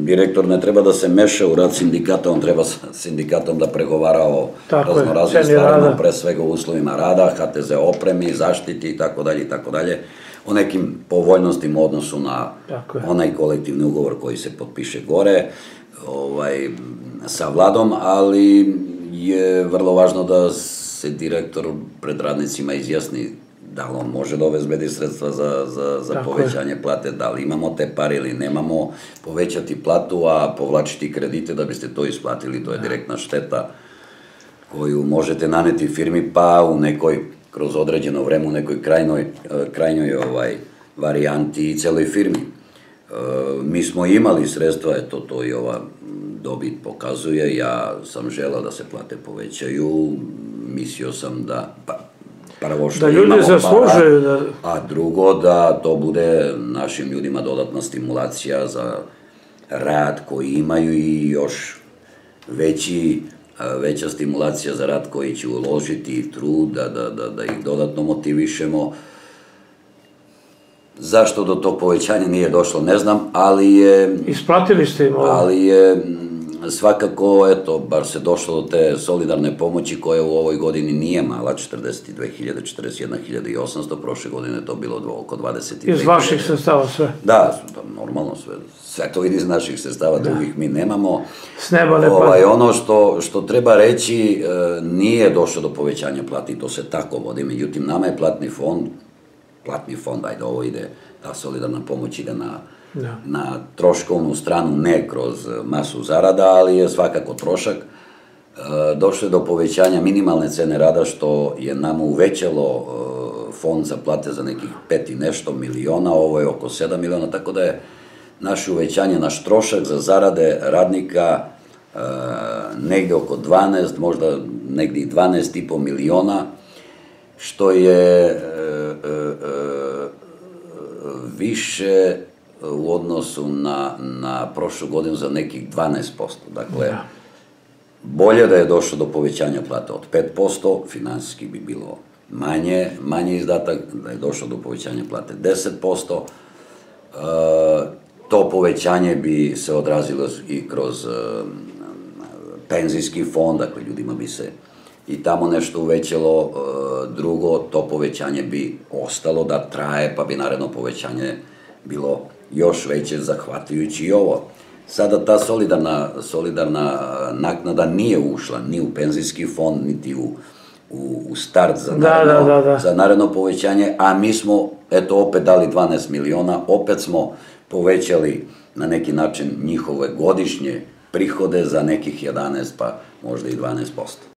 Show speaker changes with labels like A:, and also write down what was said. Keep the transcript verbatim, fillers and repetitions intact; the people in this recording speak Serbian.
A: direktor ne treba da se meša u rad sindikata, on treba sa sindikatom da pregovara o raznoraznim stvarima, pre svega o uslovima rada, ha te ze opremi, zaštiti i tako dalje i tako dalje, o nekim povoljnostima u odnosu na onaj kolektivni ugovor koji se potpiše gore sa vladom, ali je vrlo važno da se direktor pred radnicima izjasni da li on može da obezbedi sredstva za povećanje plate, da li imamo te pare ili nemamo, povećati platu, a povlačiti kredite da biste to isplatili, to je direktna šteta koju možete naneti firmi, pa u nekoj, kroz određeno vreme, u nekoj krajnjoj varijanti i celoj firmi. Mi smo imali sredstva, eto to i ova dobit pokazuje, ja sam želao da se plate povećaju, mislio sam da, prvo što imamo para, a drugo da to bude našim ljudima dodatna stimulacija za rad koji imaju i još veća stimulacija za rad koji će uložiti trud, da ih dodatno motivišemo. Zašto do tog povećanja nije došlo, ne znam, ali je...
B: Isplatili ste im ovo?
A: Ali je svakako, eto, bar se došlo do te solidarne pomoći koja u ovoj godini nije mala, četrdeset dve hiljade, četrdeset jedna hiljada i osamsto, prošle godine je to bilo oko dvadeset dve hiljade.
B: Iz vaših sredstava sve?
A: Da, normalno sve. Sve to ide iz naših sredstava, drugih mi nemamo.
B: S neba ne pada.
A: Ono što treba reći, nije došlo do povećanja plati, to se tako vodi, međutim, nama je platni fond, platni fond, ajde, ovo ide, ta solidarna pomoć ide na troškovnu stranu, ne kroz masu zarada, ali je svakako trošak. Došlo je do povećanja minimalne cene rada, što je nama uvećalo fond za plate za nekih pet i nešto miliona, ovo je oko sedam miliona, tako da je naše uvećanje, naš trošak za zarade radnika negde oko dvanaest, možda negde i dvanaest i po miliona, što je više u odnosu na prošlu godinu za nekih dvanaest posto. Dakle, bolje da je došlo do povećanja plata od pet posto, finansijski bi bilo manje, manje izdatak, da je došlo do povećanja plate deset posto. To povećanje bi se odrazilo i kroz penzijski fond, dakle, ljudima bi se i tamo nešto uvećalo. Drugo, to povećanje bi ostalo da traje, pa bi naredno povećanje bilo još veće, zahvatajući i ovo. Sada ta solidarna naknada nije ušla ni u penzijski fond, niti u start za naredno povećanje, a mi smo, eto, opet dali dvanaest miliona, opet smo povećali na neki način njihove godišnje prihode za nekih jedanaest, pa možda i dvanaest posto.